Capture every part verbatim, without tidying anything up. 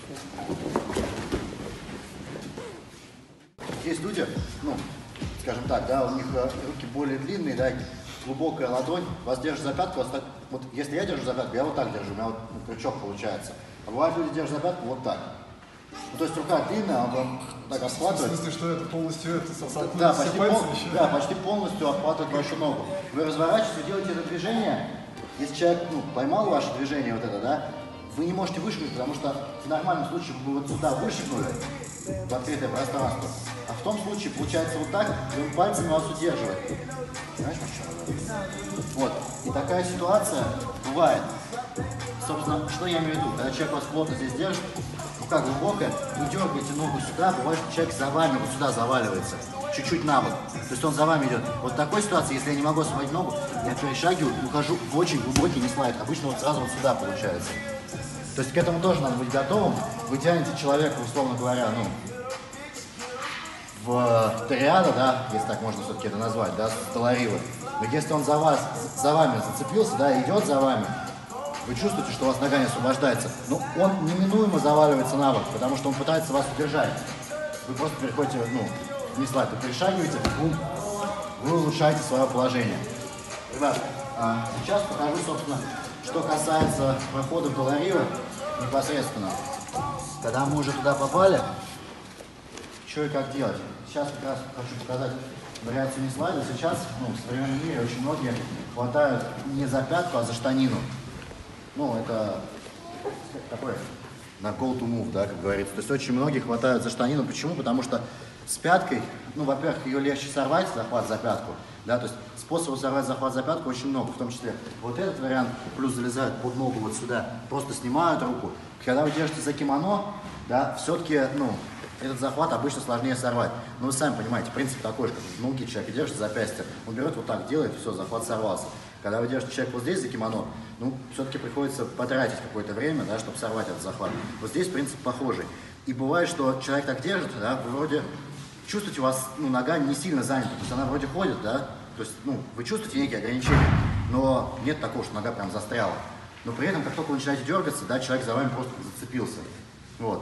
Есть люди, ну, скажем так, да, у них руки более длинные, да, глубокая ладонь, вас держит за пятку, вас так, вот если я держу за пятку, я вот так держу, у меня вот ну, крючок получается. А бывает, люди держат за пятку вот так. Ну, то есть рука длинная, он вам так обхватывает. В смысле, что это полностью это соотносится да, почти пальцы пол, еще? Да, почти полностью обхватывает вашу ногу. Вы разворачиваетесь, делаете это движение. Если человек ну, поймал ваше движение вот это, да, вы не можете вышибнуть, потому что в нормальном случае вы вот сюда вышибнули в открытое пространство. А в том случае получается вот так, и он пальцами вас удерживает. Понимаешь, почему? Вот. И такая ситуация бывает. Собственно, что я имею в виду? Когда человек вас плотно здесь держит, рука глубокая, вы дергаете ногу сюда, бывает, что человек за вами вот сюда заваливается, чуть-чуть на бок. То есть он за вами идет. Вот в такой ситуации, если я не могу освободить ногу, я перешагиваю и ухожу в очень глубокий неслайд. Обычно вот сразу вот сюда получается. То есть к этому тоже надо быть готовым. Вы тянете человека, условно говоря, ну, в ториадо, да, если так можно все-таки это назвать, да, с доларивы. Но если он за вас, за вами зацепился, да, идет за вами, вы чувствуете, что у вас нога не освобождается, но он неминуемо заваливается на бок, потому что он пытается вас удержать. Вы просто переходите, ну, не слайд, вы перешагиваете, бум, вы улучшаете свое положение. Ребят, а сейчас покажу, собственно, что касается прохода в доларивы непосредственно. Когда мы уже туда попали, что и как делать. Сейчас как раз хочу показать вариацию не слайда. Сейчас, ну, в современном мире очень многие хватают не за пятку, а за штанину. Ну, это такой на call to move, да, как говорится. То есть очень многие хватают за штанину. Почему? Потому что с пяткой, ну, во-первых, ее легче сорвать, захват за пятку, да, то есть способов сорвать захват за пятку очень много, в том числе вот этот вариант, плюс залезают под ногу вот сюда, просто снимают руку. Когда вы держите за кимоно, да, все-таки, ну, этот захват обычно сложнее сорвать. Но вы сами понимаете, принцип такой же, как в ноги человек держит запястье, он берет вот так, делает, все, захват сорвался. Когда вы держите человека вот здесь за кимоно, ну, все-таки приходится потратить какое-то время, да, чтобы сорвать этот захват. Вот здесь принцип похожий. И бывает, что человек так держит, да, вы вроде чувствуете, у вас, ну, нога не сильно занята, то есть она вроде ходит, да, то есть, ну, вы чувствуете некие ограничения, но нет такого, что нога прям застряла. Но при этом, как только вы начинаете дергаться, да, человек за вами просто зацепился. Вот.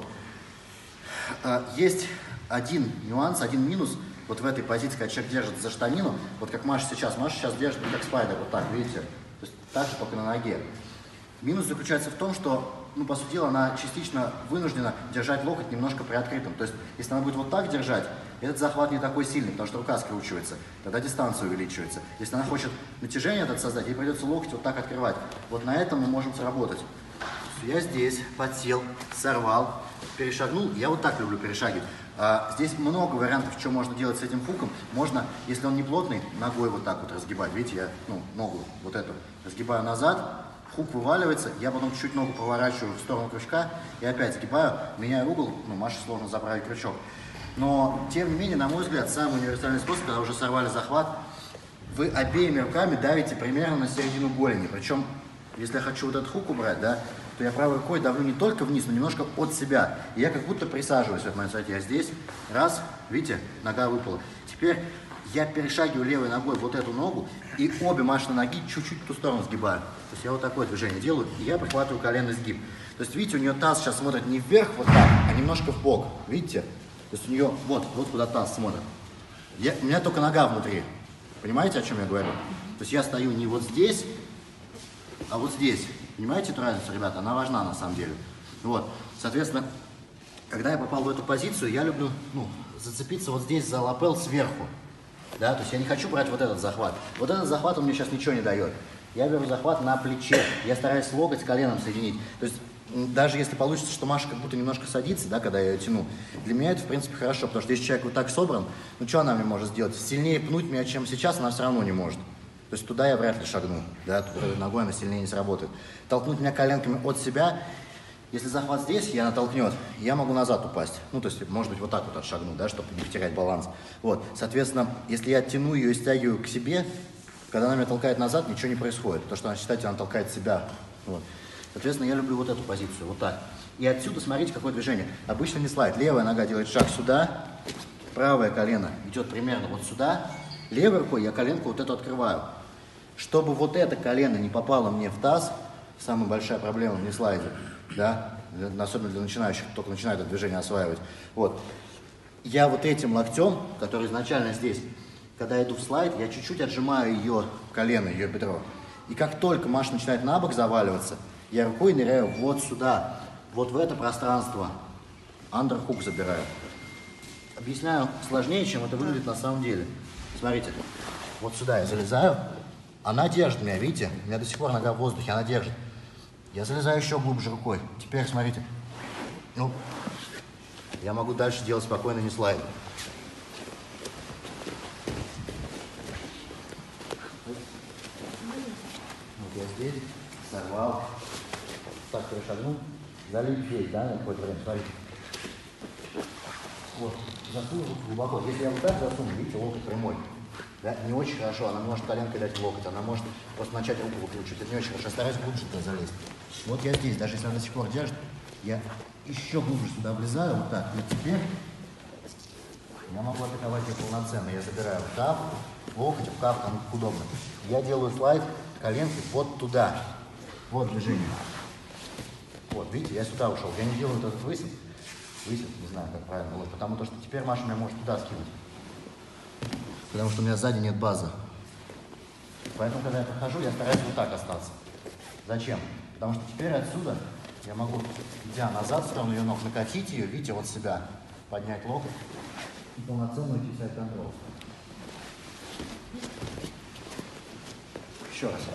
Есть один нюанс, один минус вот в этой позиции, когда человек держит за штанину, вот как Маша сейчас. Маша сейчас держит как спайдер, вот так, видите? То есть так же, только на ноге. Минус заключается в том, что, ну, по сути дела, она частично вынуждена держать локоть немножко приоткрытым. То есть, если она будет вот так держать, этот захват не такой сильный, потому что рука скручивается, тогда дистанция увеличивается. Если она хочет натяжение этот создать, ей придется локоть вот так открывать. Вот на этом мы можем сработать. Я здесь подсел, сорвал, перешагнул. Я вот так люблю перешагивать. А, здесь много вариантов, что можно делать с этим хуком. Можно, если он не плотный, ногой вот так вот разгибать. Видите, я, ну, ногу вот эту разгибаю назад, хук вываливается, я потом чуть-чуть ногу поворачиваю в сторону крючка и опять сгибаю, меняю угол. Ну, Маше сложно заправить крючок. Но, тем не менее, на мой взгляд, самый универсальный способ, когда уже сорвали захват, вы обеими руками давите примерно на середину голени. Причем, если я хочу вот этот хук убрать, да, то я правой рукой давлю не только вниз, но немножко от себя. И я как будто присаживаюсь в этот момент. Смотрите, я здесь, раз, видите, нога выпала. Теперь я перешагиваю левой ногой вот эту ногу и обе Машины ноги чуть-чуть в ту сторону сгибаю. То есть я вот такое движение делаю, и я прихватываю коленный сгиб. То есть, видите, у нее таз сейчас смотрит не вверх вот так, а немножко в бок. Видите? То есть у нее вот, вот куда таз смотрит. Я, у меня только нога внутри. Понимаете, о чем я говорю? То есть я стою не вот здесь, а вот здесь. Понимаете эту разницу, ребята? Она важна на самом деле. Вот. Соответственно, когда я попал в эту позицию, я люблю, ну, зацепиться вот здесь за лапел сверху. Да? То есть я не хочу брать вот этот захват. Вот этот захват он мне сейчас ничего не дает. Я беру захват на плече. Я стараюсь локоть с коленом соединить. То есть даже если получится, что Маша как будто немножко садится, да, когда я ее тяну, для меня это, в принципе, хорошо. Потому что если человек вот так собран, ну что она мне может сделать? Сильнее пнуть меня, чем сейчас, она все равно не может. То есть туда я вряд ли шагну, да, ногой она сильнее не сработает. Толкнуть меня коленками от себя, если захват здесь, я натолкнет, я могу назад упасть. Ну, то есть, может быть, вот так вот отшагнуть, да, чтобы не потерять баланс. Вот, соответственно, если я тяну ее и стягиваю к себе, когда она меня толкает назад, ничего не происходит, потому что она, считайте, она толкает себя. Вот. Соответственно, я люблю вот эту позицию, вот так. И отсюда смотрите, какое движение. Обычно не слайд. Левая нога делает шаг сюда, правое колено идет примерно вот сюда. Левой рукой я коленку вот эту открываю. Чтобы вот это колено не попало мне в таз, самая большая проблема в неслайде, да, для- особенно для начинающих, кто только начинает это движение осваивать. Вот. Я вот этим локтем, который изначально здесь, когда я иду в слайд, я чуть-чуть отжимаю ее колено, ее бедро. И как только Маша начинает на бок заваливаться, я рукой ныряю вот сюда, вот в это пространство. Андерхук забираю. Объясняю сложнее, чем это выглядит на самом деле. Смотрите, вот сюда я залезаю, она держит меня, видите? У меня до сих пор нога в воздухе, она держит. Я залезаю еще глубже рукой. Теперь смотрите. Ну, я могу дальше делать спокойно, не слайд. Вот я здесь сорвал, так перешагнул, залип здесь, да, на какое-то время, смотрите. Вот, засунул руку глубоко. Если я вот так засуну, видите, локоть прямой. Да, не очень хорошо, она может коленкой дать в локоть, она может просто начать руку выкручивать, это не очень хорошо, я стараюсь глубже туда залезть. Вот я здесь, даже если она до сих пор держит, я еще глубже сюда влезаю, вот так, и теперь я могу атаковать ее полноценно, я забираю в кап, локоть, в кап, там удобно. Я делаю слайд коленкой вот туда, вот движение. Вот, видите, я сюда ушел, я не делаю вот этот высып, высып, не знаю, как правильно было, потому что теперь Маша меня может туда скинуть. Потому что у меня сзади нет базы. Поэтому, когда я прохожу, я стараюсь вот так остаться. Зачем? Потому что теперь отсюда я могу, идя назад в сторону ее ног, накатить ее, видите, вот себя, поднять локоть и полноценно уйти в сайд-контрол. Еще раз.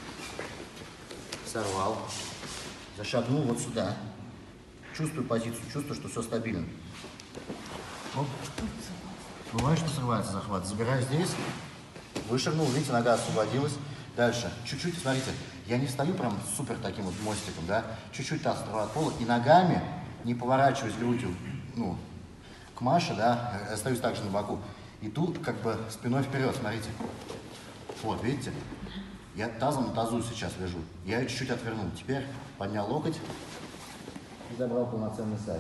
Сорвал. Зашагнул вот сюда. Чувствую позицию, чувствую, что все стабильно. Оп. Бывает, что срывается захват. Забираю здесь, вышагнул, видите, нога освободилась. Дальше, чуть-чуть, смотрите, я не встаю прям супер таким вот мостиком, да, чуть-чуть таз отрываю от пола и ногами, не поворачиваюсь грудью, ну, к Маше, да, остаюсь также на боку. Иду как бы спиной вперед, смотрите. Вот, видите, я тазом на тазу сейчас лежу. Я ее чуть-чуть отвернул. Теперь поднял локоть и забрал полноценный сайд.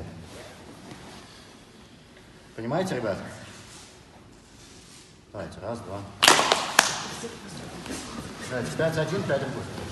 Понимаете, ребята? Давайте, раз, два. Давайте, пять, один, пять, другой.